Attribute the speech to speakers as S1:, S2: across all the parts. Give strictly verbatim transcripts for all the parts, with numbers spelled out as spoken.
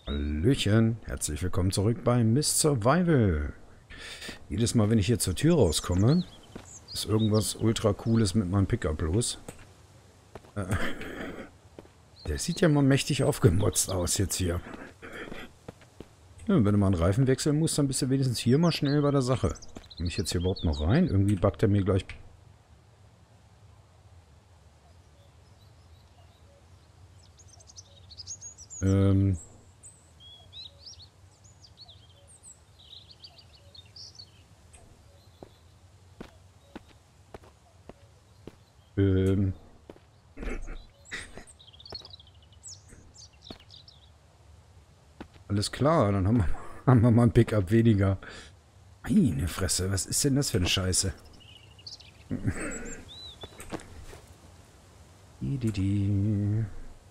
S1: Hallöchen, herzlich willkommen zurück bei Miss Survival. Jedes Mal, wenn ich hier zur Tür rauskomme, ist irgendwas ultra cooles mit meinem Pickup los. Äh, der sieht ja mal mächtig aufgemotzt aus jetzt hier. Ja, wenn du mal einen Reifen wechseln musst, dann bist du wenigstens hier mal schnell bei der Sache. Komme ich jetzt hier überhaupt noch rein? Irgendwie backt er mir gleich... Ähm... Ähm... Alles klar, dann haben wir, haben wir mal ein Pickup weniger. Meine Fresse, was ist denn das für eine Scheiße? Äh,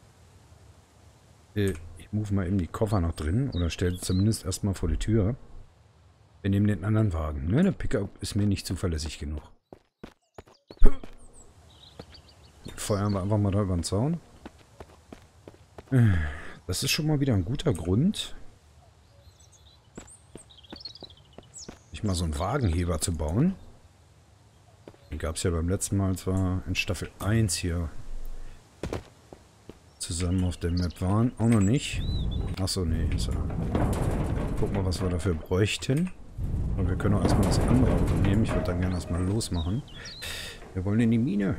S1: ich move mal eben die Koffer noch drin oder stelle zumindest erstmal vor die Tür. Wir nehmen den anderen Wagen. Ne, der Pickup ist mir nicht zuverlässig genug. Feuern wir einfach mal da über den Zaun. Das ist schon mal wieder ein guter Grund, sich mal so einen Wagenheber zu bauen. Den gab es ja beim letzten Mal zwar in Staffel eins hier zusammen auf der Map waren. Auch noch nicht. Achso, nee. Ist er. Gucken wir, was wir dafür bräuchten. Aber wir können auch erstmal das andere Auto nehmen. Ich würde dann gerne erstmal losmachen. Wir wollen in die Mine.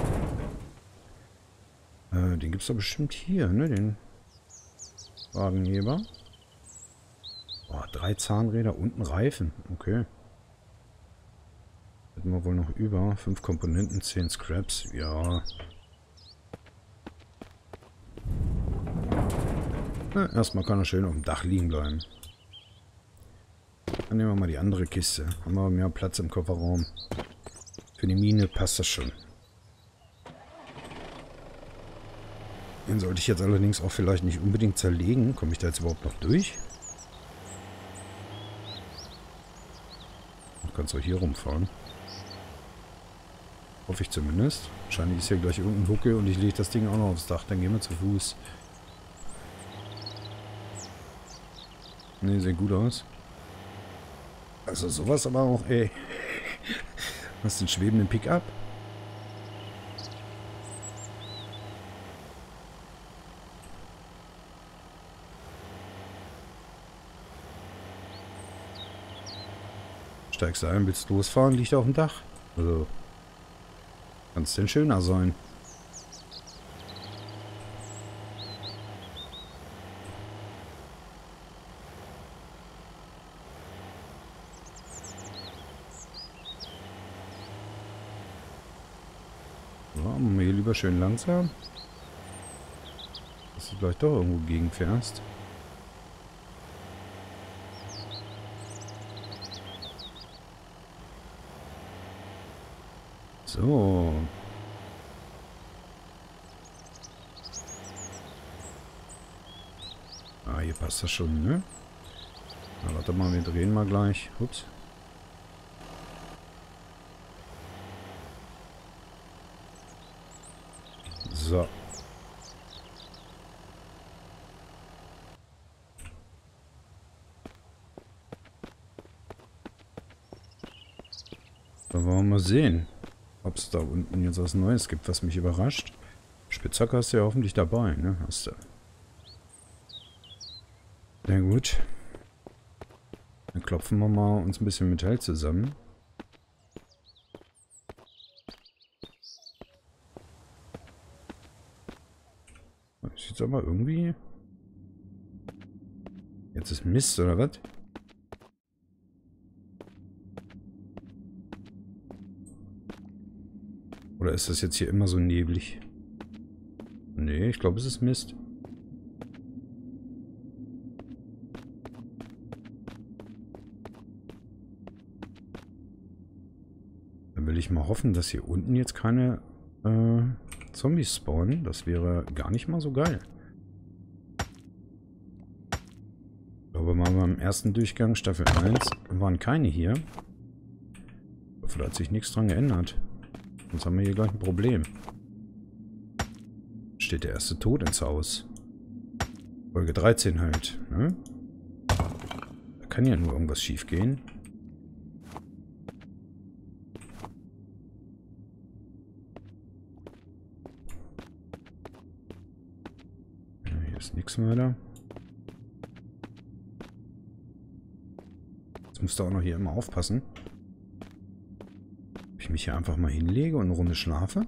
S1: Äh, den gibt es doch bestimmt hier, ne? Den Wagenheber. Boah, drei Zahnräder und ein Reifen. Okay. Hätten wir wohl noch über. Fünf Komponenten, zehn Scraps. Ja. Na, erstmal kann er schön auf dem Dach liegen bleiben. Dann nehmen wir mal die andere Kiste. Haben wir mehr Platz im Kofferraum. Für die Mine passt das schon. Den sollte ich jetzt allerdings auch vielleicht nicht unbedingt zerlegen. Komme ich da jetzt überhaupt noch durch? Du kannst auch hier rumfahren. Hoffe ich zumindest. Wahrscheinlich ist hier gleich irgendein Huckel und ich lege das Ding auch noch aufs Dach. Dann gehen wir zu Fuß. Ne, sieht gut aus. Also sowas aber auch, ey. Was ist ein schwebenden Pickup? Steigst du ein, willst losfahren, liegt auf dem Dach. Also, kann es denn schöner sein? So, machen wir hier lieber schön langsam. Dass du vielleicht doch irgendwo gegenfährst. So. Ah, hier passt das schon, ne? Na, warte mal, wir drehen mal gleich. Ups. So. Da wollen wir mal sehen, ob es da unten jetzt was Neues gibt, was mich überrascht. Spitzhacke hast du ja hoffentlich dabei, ne? Hast du. Na gut. Dann klopfen wir mal uns ein bisschen Metall zusammen. Das ist jetzt aber irgendwie... Jetzt ist Mist, oder was? Oder ist das jetzt hier immer so neblig? Nee, ich glaube, es ist Mist. Dann will ich mal hoffen, dass hier unten jetzt keine äh, Zombies spawnen. Das wäre gar nicht mal so geil. Ich glaube mal beim ersten Durchgang Staffel eins waren keine hier. Ich hoffe, da hat sich nichts dran geändert. Sonst haben wir hier gleich ein Problem. Steht der erste Tod ins Haus. Folge dreizehn halt, ne? Da kann ja nur irgendwas schief gehen. Ja, hier ist nichts mehr da. Jetzt musst du auch noch hier immer aufpassen. Ob ich mich hier einfach mal hinlege und eine Runde schlafe?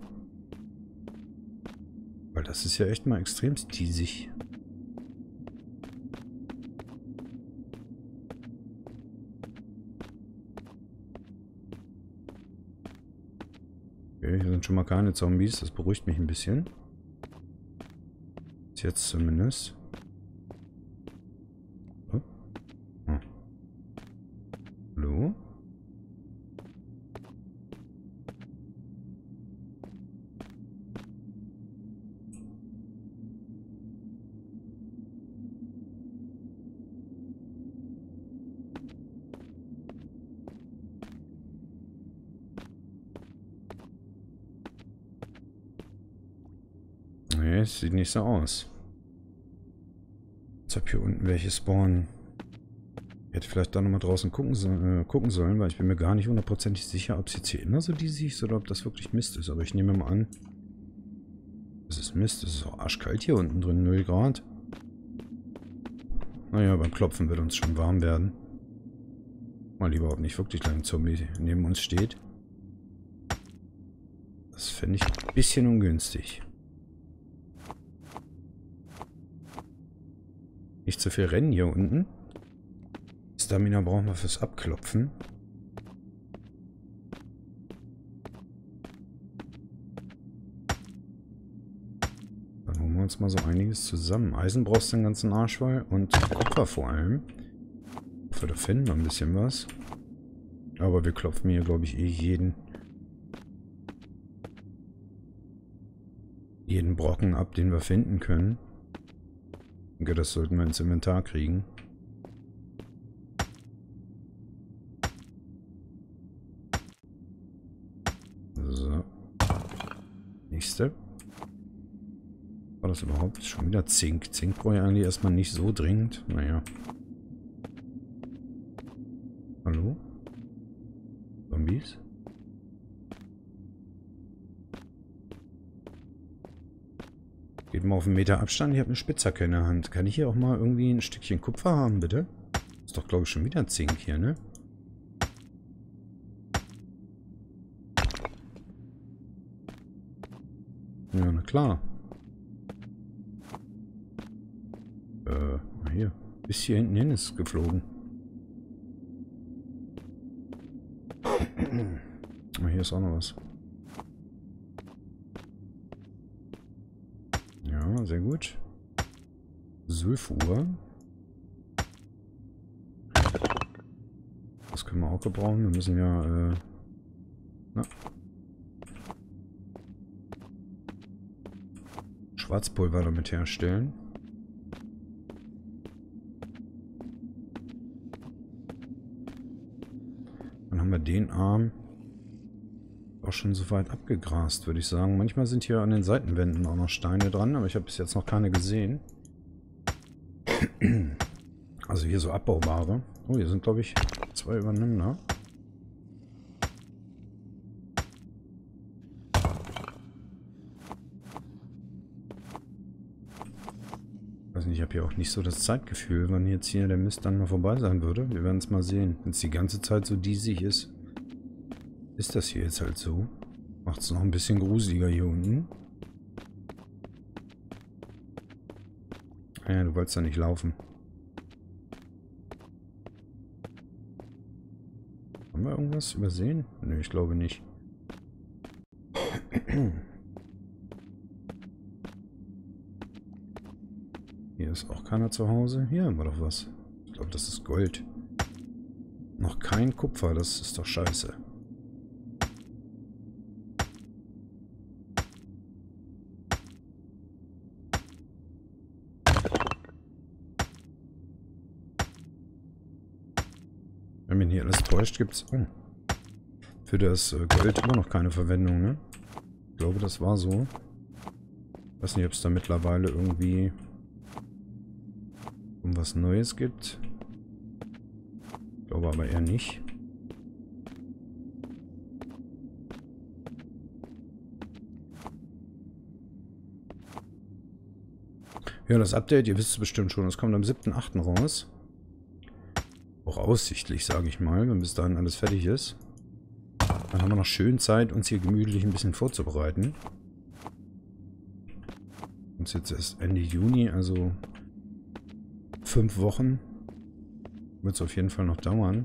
S1: Weil das ist ja echt mal extrem teasig. Okay, hier sind schon mal keine Zombies. Das beruhigt mich ein bisschen. Bis jetzt zumindest. Oh. Oh. Hallo? Nee, es sieht nicht so aus. Als ob hier unten welche spawnen. Ich hätte vielleicht da nochmal draußen gucken, so, äh, gucken sollen, weil ich bin mir gar nicht hundertprozentig sicher, ob es jetzt hier immer so diesig ist oder ob das wirklich Mist ist. Aber ich nehme mal an, das ist Mist. Es ist auch arschkalt hier unten drin, null Grad. Naja, beim Klopfen wird uns schon warm werden. Mal lieber auch nicht wirklich lang ein Zombie neben uns steht. Das fände ich ein bisschen ungünstig. Nicht zu viel rennen hier unten. Stamina brauchen wir fürs Abklopfen. Dann holen wir uns mal so einiges zusammen. Eisen brauchst du den ganzen Arsch voll und Kupfer vor allem. Ich hoffe, da finden wir ein bisschen was. Aber wir klopfen hier, glaube ich, eh jeden, jeden Brocken ab, den wir finden können. Ich denke, das sollten wir ins Inventar kriegen. So. Nächste. War das überhaupt schon wieder Zink? Zink brauche ich eigentlich erstmal nicht so dringend. Naja. Hallo? Zombies? Geht mal auf einen Meter Abstand. Ich habe eine Spitzhacke in der Hand. Kann ich hier auch mal irgendwie ein Stückchen Kupfer haben, bitte? Ist doch, glaube ich, schon wieder Zink hier, ne? Ja, na klar. Äh, hier. Bis hier hinten hin ist geflogen. Oh, hier ist auch noch was. Ja, sehr gut. Sulfur. Das können wir auch gebrauchen. Wir müssen ja, äh, na. Schwarzpulver damit herstellen. Dann haben wir den Arm auch schon so weit abgegrast, würde ich sagen. Manchmal sind hier an den Seitenwänden auch noch Steine dran, aber ich habe bis jetzt noch keine gesehen. Also hier so abbaubare. Oh, hier sind, glaube ich, zwei übereinander. Ich weiß nicht, ich habe hier auch nicht so das Zeitgefühl, wann jetzt hier der Mist dann mal vorbei sein würde. Wir werden es mal sehen. Wenn es die ganze Zeit so diesig ist, ist das hier jetzt halt so. Macht es noch ein bisschen gruseliger hier unten. Ah ja, du wolltest da nicht laufen. Haben wir irgendwas übersehen? Nö, ich glaube nicht. Hier ist auch keiner zu Hause. Hier haben wir doch was. Ich glaube, das ist Gold. Noch kein Kupfer, das ist doch scheiße. Wenn mich hier alles täuscht, gibt es oh, für das äh, Gold immer noch keine Verwendung, ne? Ich glaube, das war so. Ich weiß nicht, ob es da mittlerweile irgendwie Und was Neues gibt. Ich glaube aber eher nicht. Ja, das Update, ihr wisst es bestimmt schon, es kommt am siebten achten raus. Auch aussichtlich, sage ich mal, wenn bis dahin alles fertig ist. Dann haben wir noch schön Zeit, uns hier gemütlich ein bisschen vorzubereiten. Uns jetzt erst Ende Juni, also fünf Wochen. Wird es auf jeden Fall noch dauern.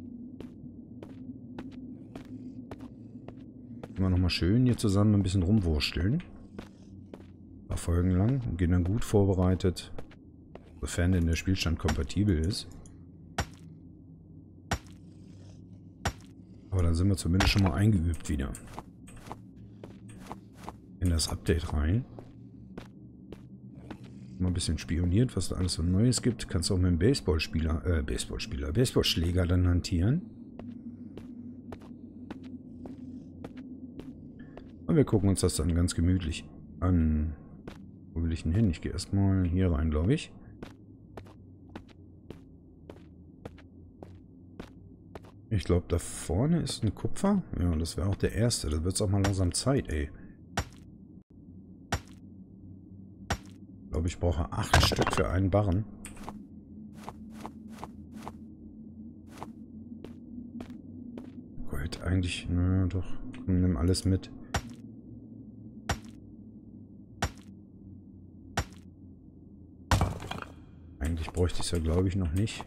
S1: Immer noch mal schön hier zusammen ein bisschen rumwursteln. Ein paar Folgen lang und gehen dann gut vorbereitet, sofern denn der Spielstand kompatibel ist. Aber dann sind wir zumindest schon mal eingeübt wieder in das Update rein. Mal ein bisschen spioniert, was da alles so Neues gibt. Kannst du auch mit dem Baseballspieler, äh, Baseballspieler, Baseballschläger dann hantieren. Und wir gucken uns das dann ganz gemütlich an. Wo will ich denn hin? Ich gehe erstmal hier rein, glaube ich. Ich glaube, da vorne ist ein Kupfer. Ja, das wäre auch der erste. Da wird es auch mal langsam Zeit, ey. Ich glaube, ich brauche acht Stück für einen Barren. Gold, eigentlich, na doch. Komm, nimm alles mit. Eigentlich bräuchte ich es ja, glaube ich, noch nicht.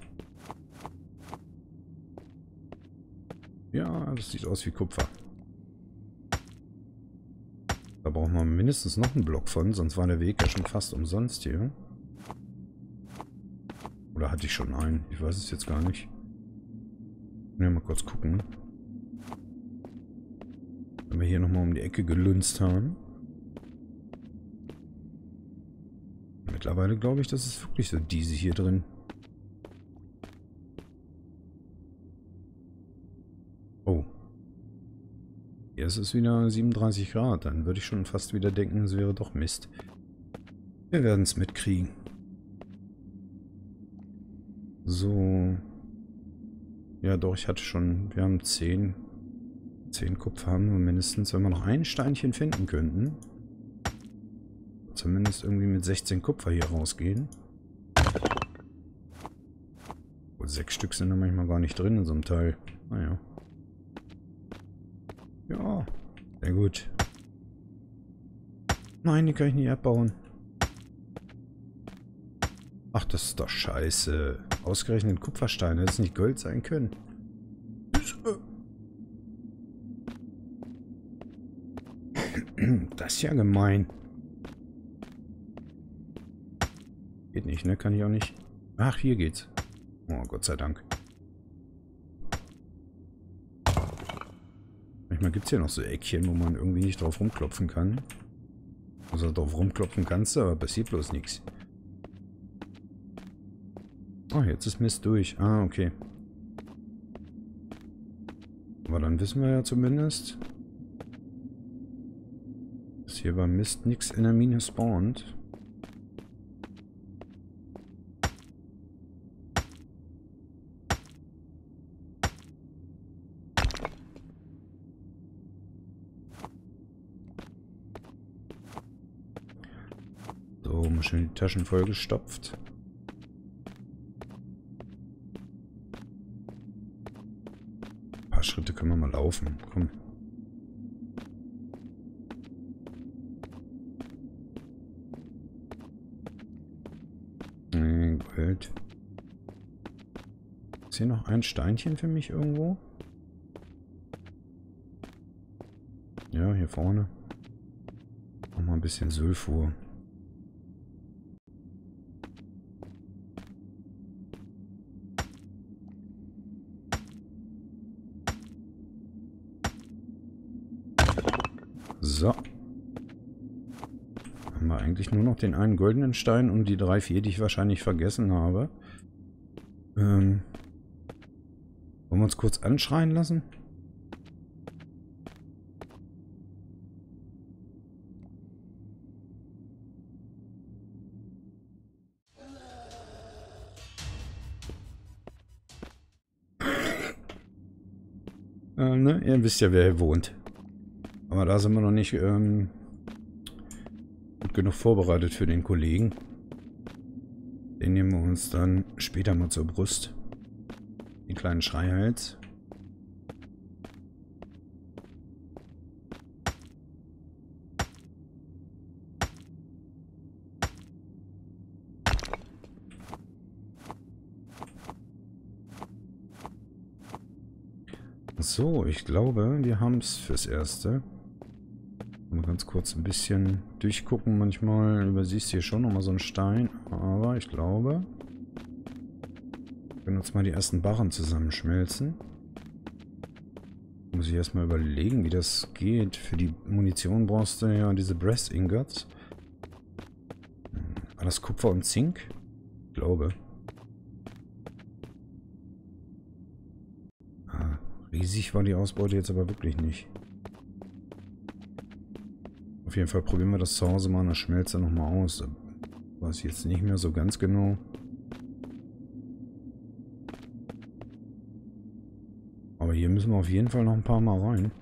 S1: Ja, das sieht aus wie Kupfer. Da brauchen wir mindestens noch einen Block von, sonst war der Weg ja schon fast umsonst hier. Oder hatte ich schon einen? Ich weiß es jetzt gar nicht. Ja, mal kurz gucken. Wenn wir hier nochmal um die Ecke gelunzt haben. Mittlerweile glaube ich, das ist wirklich so diese hier drin. Oh. Hier ist es wieder siebenunddreißig Grad. Dann würde ich schon fast wieder denken, es wäre doch Mist. Wir werden es mitkriegen. So. Ja doch, ich hatte schon, wir haben zehn. zehn Kupfer haben wir mindestens. Wenn wir noch ein Steinchen finden könnten. Zumindest irgendwie mit sechzehn Kupfer hier rausgehen. Und sechs Stück sind da manchmal gar nicht drin in so einem Teil. Naja. Ja, sehr gut. Nein, die kann ich nicht abbauen. Ach, das ist doch scheiße. Ausgerechnet Kupfersteine, das nicht Gold sein können. Das ist ja gemein. Geht nicht, ne? Kann ich auch nicht. Ach, hier geht's. Oh, Gott sei Dank. Manchmal gibt es hier noch so Eckchen, wo man irgendwie nicht drauf rumklopfen kann. Also drauf rumklopfen kannst du, aber passiert bloß nichts. Oh, jetzt ist Mist durch. Ah, okay. Aber dann wissen wir ja zumindest, dass hier beim Mist nichts in der Mine spawnt. So, mal schön die Taschen vollgestopft. Ein paar Schritte können wir mal laufen. Komm. Nee, Gold. Ist hier noch ein Steinchen für mich irgendwo? Ja, hier vorne. Noch mal ein bisschen Sulfur. So. Haben wir eigentlich nur noch den einen goldenen Stein und die drei, vier, die ich wahrscheinlich vergessen habe. Ähm. Wollen wir uns kurz anschreien lassen? Äh, ne? Ihr wisst ja, wer hier wohnt. Aber da sind wir noch nicht ähm, gut genug vorbereitet für den Kollegen. Den nehmen wir uns dann später mal zur Brust. Den kleinen Schreihals. So, ich glaube, wir haben es fürs Erste. Mal ganz kurz ein bisschen durchgucken. Manchmal übersiehst du hier schon nochmal so einen Stein. Aber ich glaube, wir können uns mal die ersten Barren zusammenschmelzen. Muss ich erstmal überlegen, wie das geht. Für die Munition brauchst du ja diese Brass Ingots. War das Kupfer und Zink? Ich glaube. Ah, riesig war die Ausbeute jetzt aber wirklich nicht. Auf jeden Fall probieren wir das zu Hause mal an der Schmelze nochmal aus. Weiß ich jetzt nicht mehr so ganz genau. Aber hier müssen wir auf jeden Fall noch ein paar Mal rein.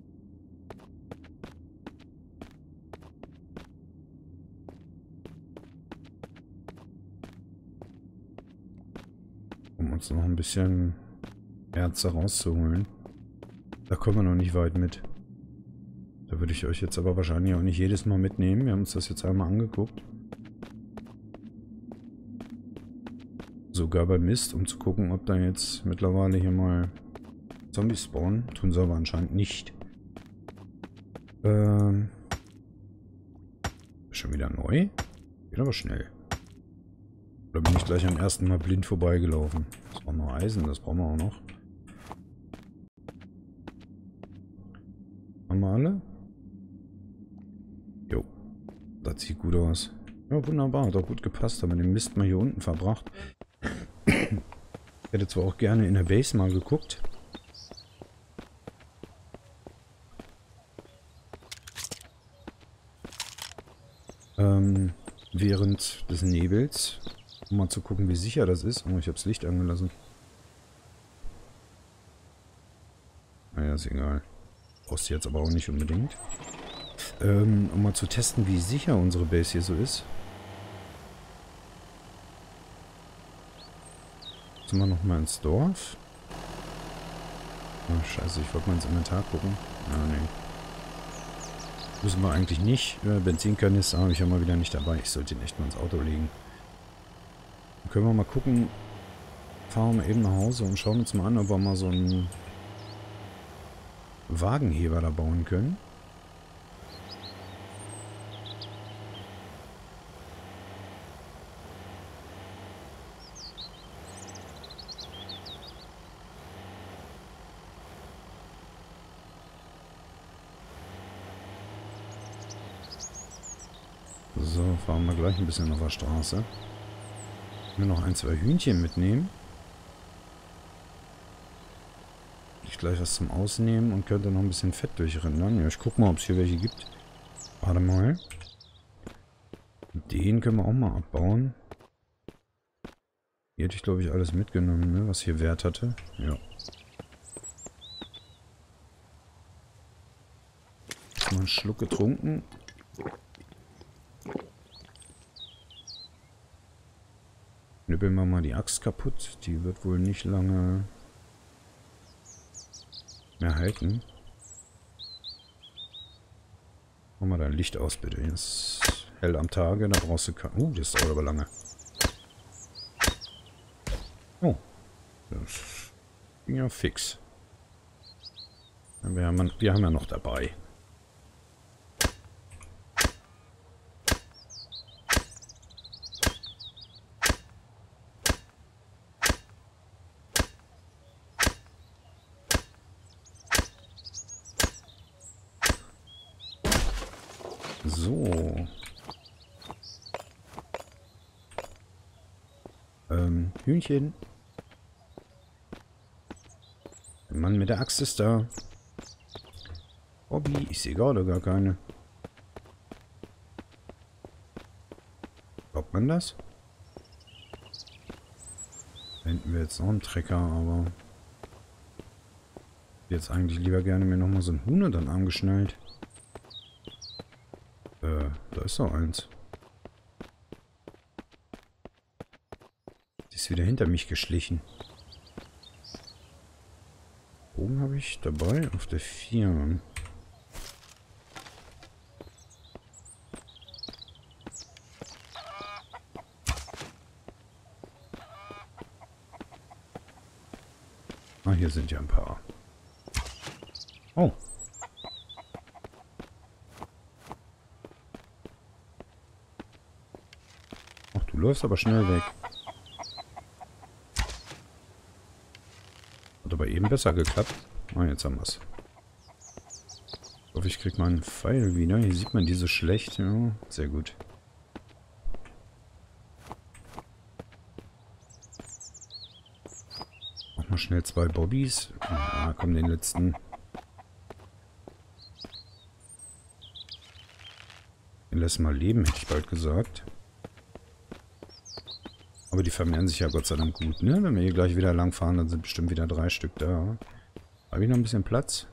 S1: Um uns noch ein bisschen Erze rauszuholen. Da kommen wir noch nicht weit mit. Da würde ich euch jetzt aber wahrscheinlich auch nicht jedes Mal mitnehmen. Wir haben uns das jetzt einmal angeguckt. Sogar bei Mist, um zu gucken, ob da jetzt mittlerweile hier mal Zombies spawnen. Tun sie aber anscheinend nicht. Ähm. Schon wieder neu? Geht aber schnell. Oder bin ich gleich am ersten Mal blind vorbeigelaufen? Das brauchen wir Eisen, das brauchen wir auch noch. Haben wir alle? Jo. Das sieht gut aus. Ja, wunderbar. Hat auch gut gepasst. Haben wir den Mist mal hier unten verbracht. Ich hätte zwar auch gerne in der Base mal geguckt. Ähm, während des Nebels. Um mal zu gucken, wie sicher das ist. Oh, ich habe das Licht angelassen. Naja, ist egal. Brauchst du jetzt aber auch nicht unbedingt. Ähm, um mal zu testen, wie sicher unsere Base hier so ist. Jetzt sind wir nochmal ins Dorf. Oh, scheiße, ich wollte mal ins Inventar gucken. Ah, nee. Müssen wir eigentlich nicht. Äh, Benzinkanister habe ich ja mal wieder nicht dabei. Ich sollte ihn echt mal ins Auto legen. Dann können wir mal gucken. Fahren wir eben nach Hause und schauen uns mal an, ob wir mal so einen Wagenheber da bauen können. So, fahren wir gleich ein bisschen auf der Straße. Wir noch ein, zwei Hühnchen mitnehmen. Ich gleich was zum Ausnehmen und könnte noch ein bisschen Fett durchrindern. Ja, ich guck mal, ob es hier welche gibt. Warte mal. Den können wir auch mal abbauen. Hier hätte ich, glaube ich, alles mitgenommen, ne, was hier Wert hatte. Ja. Mal einen Schluck getrunken. Knüppeln wir mal die Axt kaputt. Die wird wohl nicht lange mehr halten. Mach mal dein Licht aus, bitte. Jetzt ist hell am Tage, da brauchst du kein... Uh, das dauert aber lange. Oh. Das ging ja fix. Wir haben, wir haben ja noch dabei. So. Ähm, Hühnchen. Der Mann mit der Axt ist da. Hobby, ich sehe gerade gar keine. Glaubt man das? Da hinten wäre jetzt noch ein Trecker, aber... Jetzt eigentlich lieber gerne mir nochmal so ein Huhn dann angeschnallt. Äh, da ist noch eins. Die ist wieder hinter mich geschlichen. Bogen habe ich dabei auf der vier. Ah, hier sind ja ein paar. Oh. Ach, du läufst aber schnell weg. Hat aber eben besser geklappt. Ah, jetzt haben wir es. Ich hoffe, ich kriege mal einen Pfeil wieder. Hier sieht man diese schlecht. Ja, sehr gut. Mach mal schnell zwei Bobbys. Ah, komm, den letzten. Den lassen wir leben, hätte ich bald gesagt. Aber die vermehren sich ja Gott sei Dank gut, ne? Wenn wir hier gleich wieder lang fahren, dann sind bestimmt wieder drei Stück da. Habe ich noch ein bisschen Platz?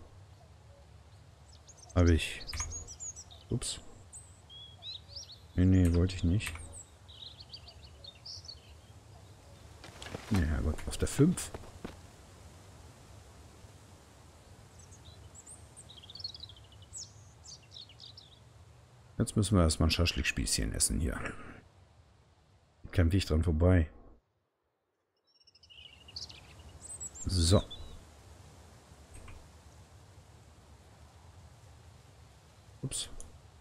S1: Habe ich. Ups. Nee, nee, wollte ich nicht. Nee, Herrgott, auf der fünf. Jetzt müssen wir erstmal ein Schaschlik-Spießchen essen hier. Kämpfe ich dran vorbei. So. Ups.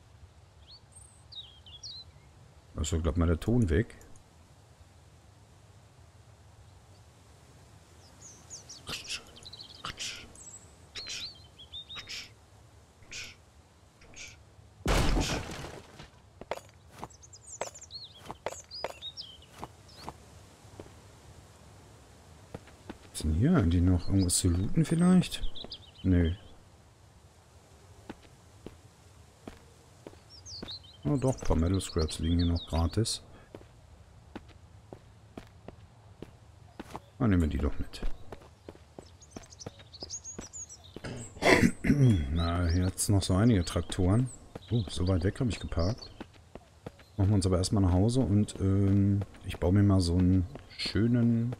S1: Also, glaub mal, der Ton weg. Was ist denn hier? Haben die noch irgendwas zu looten vielleicht? Nö. Oh doch, ein paar Metal Scraps liegen hier noch gratis. Dann nehmen wir die doch mit. Na, hier hat es noch so einige Traktoren. Oh, so weit weg habe ich geparkt. Machen wir uns aber erstmal nach Hause und ähm, ich baue mir mal so einen schönen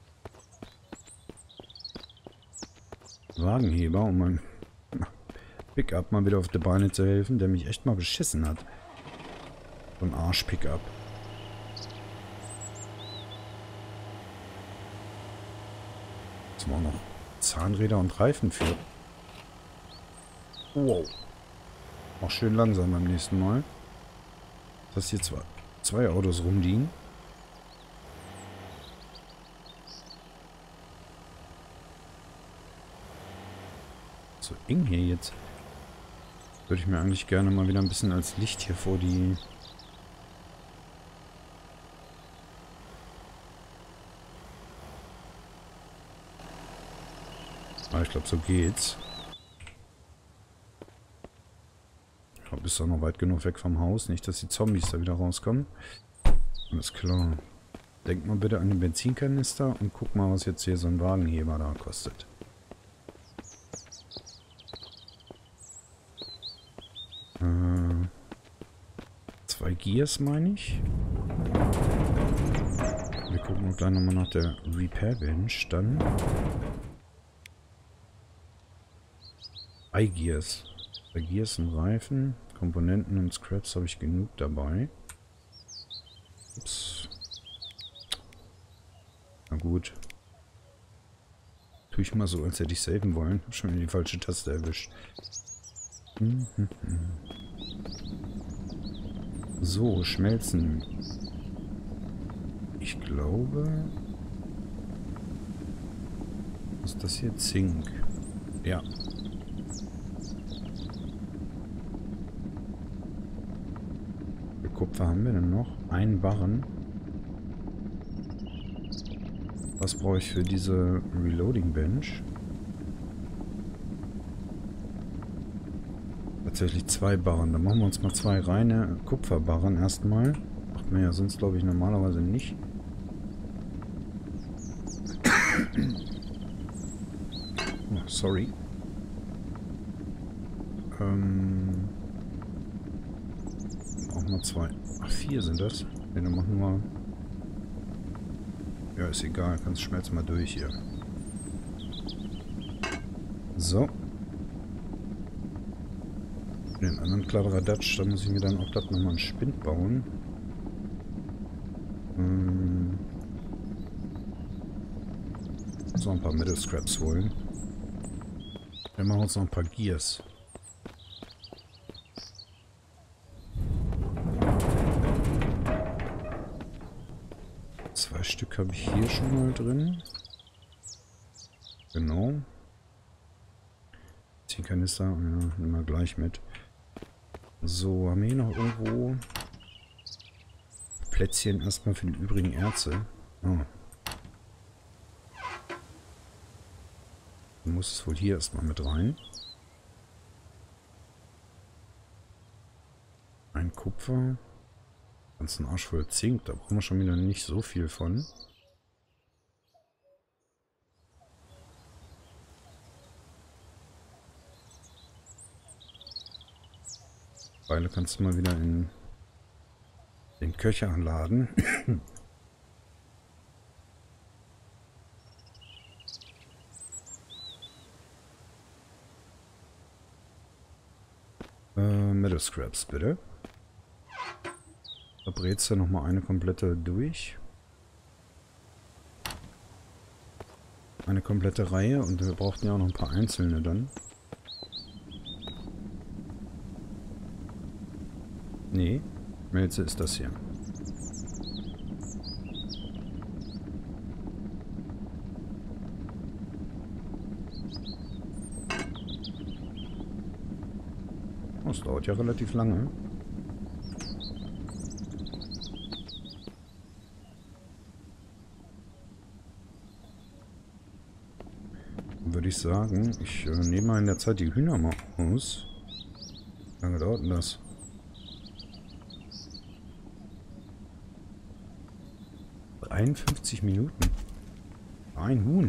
S1: Wagenheber, um meinem Pickup mal wieder auf die Beine zu helfen, der mich echt mal beschissen hat. So ein Arsch-Pickup. Jetzt haben wir auch noch Zahnräder und Reifen für. Wow. Auch schön langsam beim nächsten Mal. Dass hier zwei, zwei Autos rumliegen. So eng hier jetzt. Würde ich mir eigentlich gerne mal wieder ein bisschen als Licht hier vor die... Ah, ich glaube, so geht's. Ich glaube, ist doch noch weit genug weg vom Haus. Nicht, dass die Zombies da wieder rauskommen. Alles klar. Denk mal bitte an den Benzinkanister und guck mal, was jetzt hier so ein Wagenheber da kostet. Äh, zwei Gears, meine ich. Wir gucken gleich nochmal nach der Repair Bench dann. Drei Gears. Bei Gears und Reifen, Komponenten und Scraps habe ich genug dabei. Ups. Na gut. Tue ich mal so, als hätte ich saven wollen. Hab schon die falsche Taste erwischt. Hm, hm, hm. So, schmelzen. Ich glaube... Was ist das hier? Zink. Ja. Kupfer haben wir denn noch? Ein Barren. Was brauche ich für diese Reloading Bench? Tatsächlich zwei Barren. Dann machen wir uns mal zwei reine Kupferbarren erstmal. Macht man ja sonst, glaube ich, normalerweise nicht. Oh, sorry. Ähm, auch mal zwei. Ach, vier sind das. Ja, dann machen wir. Ja, ist egal. Kannst schmelz mal durch hier. So. Den anderen Kladderadatsch, da muss ich mir dann auch glatt nochmal einen Spind bauen. Ähm. So ein paar Metal Scraps holen. Wir machen uns noch ein paar Gears. Zwei Stück habe ich hier schon mal drin. Genau. Zehn Kanister, ja, nehmen wir gleich mit. So, haben wir hier noch irgendwo Plätzchen erstmal für die übrigen Erze. Oh. Dann muss es wohl hier erstmal mit rein. Ein Kupfer. Ganzen Arsch voll Zink, da brauchen wir schon wieder nicht so viel von. Weile kannst du mal wieder in den Köcher laden. äh, Metal Scraps, bitte. Da brätst du nochmal eine komplette durch. Eine komplette Reihe und wir brauchten ja auch noch ein paar einzelne dann. Nee, Schmelze ist das hier. Oh, das dauert ja relativ lange. Würde ich sagen, ich äh, nehme mal in der Zeit die Hühner mal aus. Wie lange dauert denn das? dreiundfünfzig Minuten. Ein Huhn.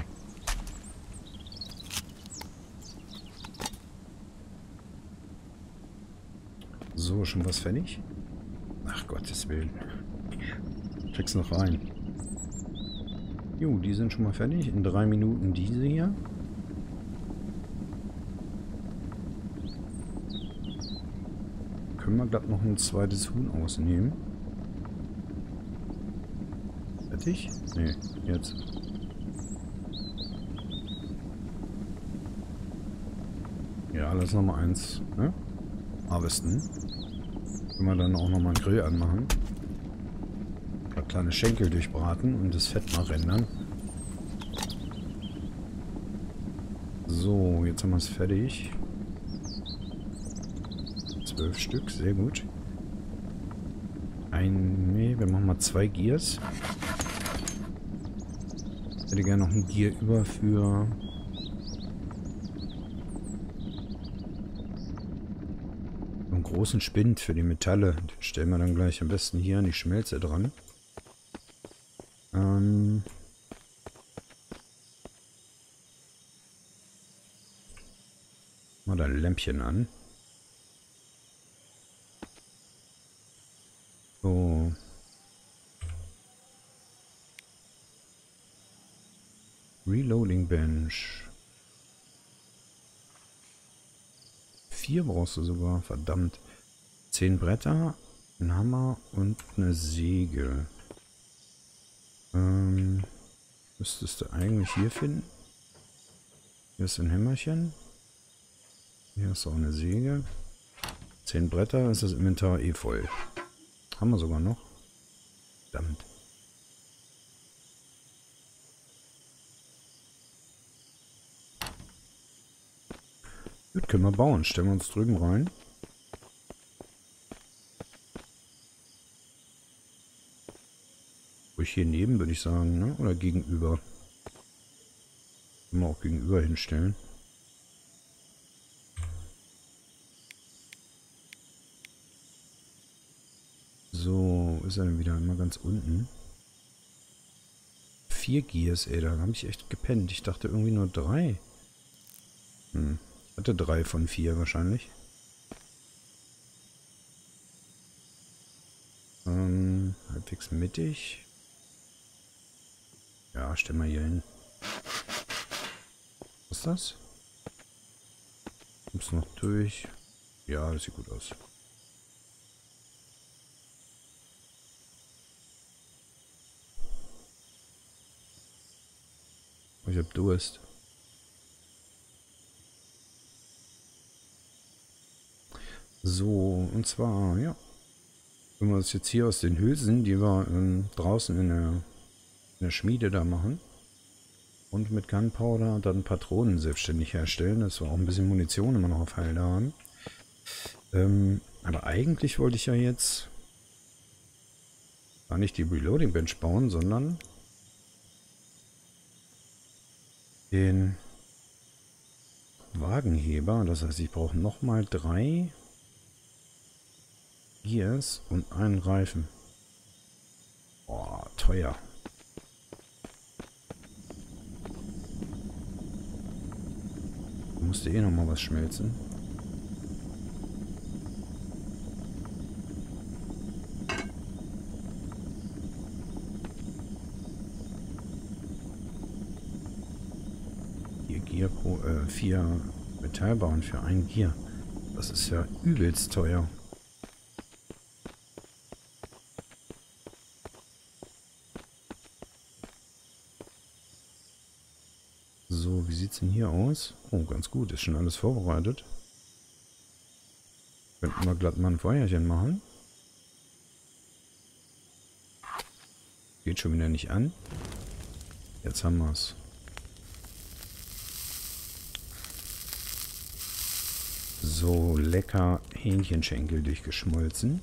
S1: So, schon was fertig? Ach Gottes Willen. Krieg's noch rein. Jo, die sind schon mal fertig. In drei Minuten diese hier. Können wir glatt noch ein zweites Huhn ausnehmen. Fertig? Nee, jetzt. Ja, lass noch mal eins, ne? Harvesten. Können wir dann auch noch mal einen Grill anmachen. Ein paar kleine Schenkel durchbraten und das Fett mal rendern. So, jetzt haben wir es fertig. Zwölf Stück, sehr gut. Ein, nee, wir machen mal zwei Gears. Ich hätte gerne noch ein Gear über für einen großen Spind für die Metalle. Den stellen wir dann gleich am besten hier an die Schmelze dran. Ähm mal ein Lämpchen an. So. Reloading Bench. Vier brauchst du sogar, verdammt. Zehn Bretter, ein Hammer und eine Säge. Ähm, müsstest du eigentlich hier finden. Hier ist ein Hämmerchen. Hier ist auch eine Säge. Zehn Bretter, ist das Inventar eh voll. Haben wir sogar noch. Verdammt. Gut, können wir bauen. Stellen wir uns drüben rein. Ruhig hier neben, würde ich sagen, ne? Oder gegenüber. Können wir auch gegenüber hinstellen. So, ist er denn wieder immer ganz unten? Vier Gears, ey, da habe ich echt gepennt. Ich dachte irgendwie nur drei. Hm. Hatte drei von vier wahrscheinlich. Fix mittig. Ja, stell mal hier hin. Was ist das? Kommst du noch durch? Ja, das sieht gut aus. Ich hab Durst. So, und zwar, ja. Wenn wir uns jetzt hier aus den Hülsen, die wir ähm, draußen in der, in der Schmiede da machen, und mit Gunpowder dann Patronen selbstständig herstellen, dass wir auch ein bisschen Munition immer noch auf Halde haben. Ähm, aber eigentlich wollte ich ja jetzt gar nicht die Reloading Bench bauen, sondern den Wagenheber. Das heißt, ich brauche nochmal drei Gears und einen Reifen. Boah, teuer. Musste eh noch mal was schmelzen. Vier Gear pro, äh, vier Metallbahnen für ein Gear. Das ist ja übelst teuer. So, wie sieht es denn hier aus? Oh, ganz gut. Ist schon alles vorbereitet. Könnten wir glatt mal ein Feuerchen machen. Geht schon wieder nicht an. Jetzt haben wir es. So, lecker Hähnchenschenkel durchgeschmolzen.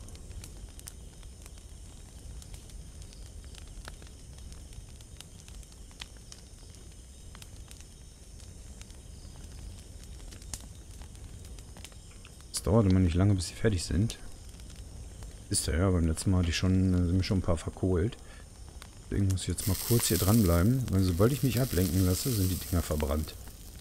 S1: Dauert immer nicht lange, bis sie fertig sind. Ist ja, ja, beim letzten Mal hatte ich schon, sind mir schon ein paar verkohlt. Deswegen muss ich jetzt mal kurz hier dranbleiben, weil sobald ich mich ablenken lasse, sind die Dinger verbrannt.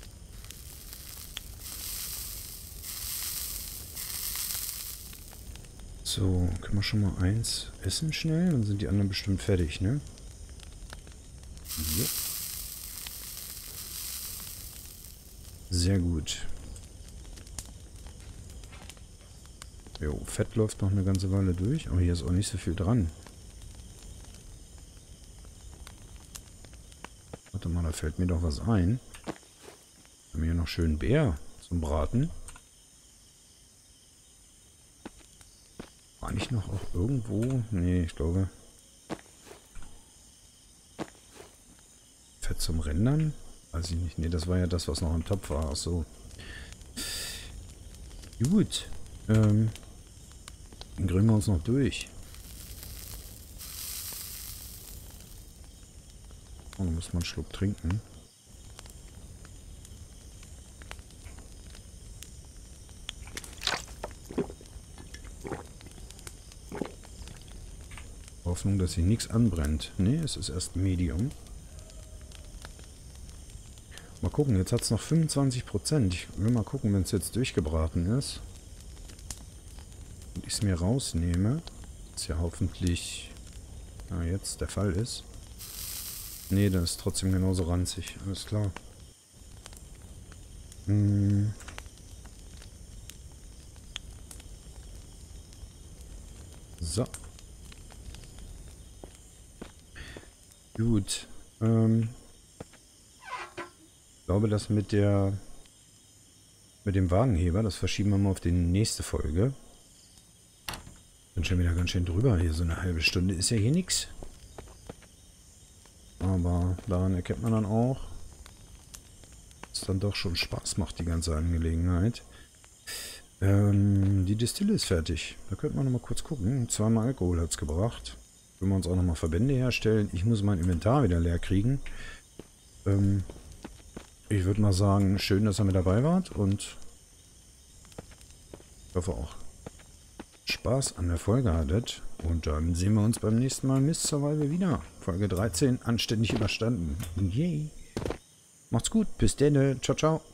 S1: So, können wir schon mal eins essen schnell, dann sind die anderen bestimmt fertig, ne? Jo. Sehr gut. Jo, Fett läuft noch eine ganze Weile durch, aber hier ist auch nicht so viel dran. Warte mal, da fällt mir doch was ein. Wir haben hier noch schön Bär zum Braten. War nicht noch auch irgendwo? Nee, ich glaube. Fett zum Rendern? Weiß ich nicht. Nee, das war ja das, was noch im Topf war. Ach so. Gut. Ähm. Dann grillen wir uns noch durch. Oh, dann muss man einen Schluck trinken. Hoffnung, dass hier nichts anbrennt. Ne, es ist erst Medium. Mal gucken, jetzt hat es noch fünfundzwanzig Prozent. Ich will mal gucken, wenn es jetzt durchgebraten ist. Und ich es mir rausnehme. Was ja hoffentlich ah, jetzt der Fall ist. Ne, das ist trotzdem genauso ranzig. Alles klar. Hm. So. Gut. Ähm. Ich glaube, das mit der mit dem Wagenheber, das verschieben wir mal auf die nächste Folge. Bin schon wieder ganz schön drüber. Hier so eine halbe Stunde ist ja hier nichts. Aber daran erkennt man dann auch, dass es dann doch schon Spaß macht, die ganze Angelegenheit. Ähm, die Distille ist fertig. Da könnte man noch mal kurz gucken. Zweimal Alkohol hat es gebracht. Können wir uns auch noch mal Verbände herstellen. Ich muss mein Inventar wieder leer kriegen. Ähm, ich würde mal sagen, schön, dass ihr mit dabei wart. Und ich hoffe auch Spaß an der Folge hattet. Und dann sehen wir uns beim nächsten Mal Mist Survival wieder. Folge dreizehn, anständig überstanden. Yay. Macht's gut. Bis dann. Ciao, ciao.